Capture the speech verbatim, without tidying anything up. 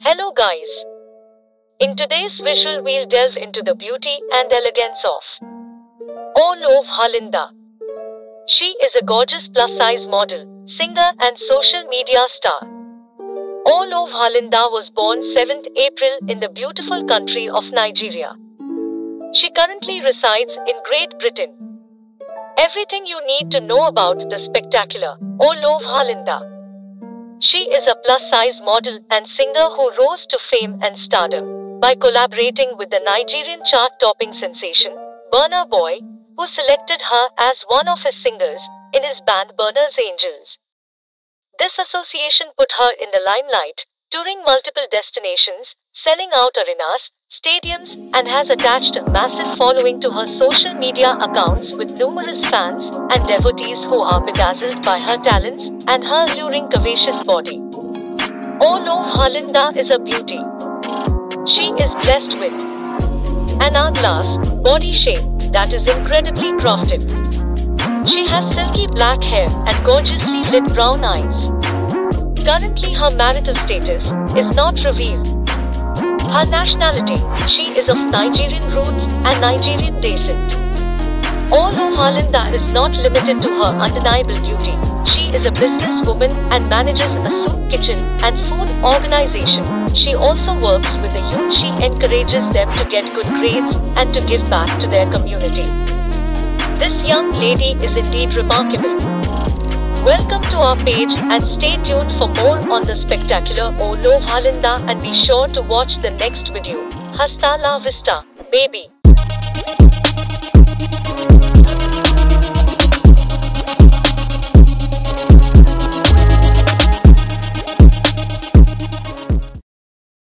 Hello guys. In today's visual we'll delve into the beauty and elegance of Olof Halinda. She is a gorgeous plus-size model, singer and social media star. Olof Halinda was born seventh April in the beautiful country of Nigeria. She currently resides in Great Britain. Everything you need to know about the spectacular Olof Halinda. She is a plus-size model and singer who rose to fame and stardom by collaborating with the Nigerian chart-topping sensation, Burna Boy, who selected her as one of his singers in his band Burna's Angels. This association put her in the limelight, touring multiple destinations, selling out arenas, stadiums, and has attached a massive following to her social media accounts with numerous fans and devotees who are bedazzled by her talents and her alluring curvaceous body. Olof Halinda is a beauty. She is blessed with an hourglass body shape that is incredibly crafted. She has silky black hair and gorgeously lit brown eyes. Currently, her marital status is not revealed. Her nationality, she is of Nigerian roots and Nigerian descent. Olof Halinda is not limited to her undeniable beauty. She is a businesswoman and manages a soup kitchen and food organization. She also works with the youth. She encourages them to get good grades and to give back to their community. This young lady is indeed remarkable. Welcome to our page and stay tuned for more on the spectacular Olof Halinda, and be sure to watch the next video. Hasta la vista, baby.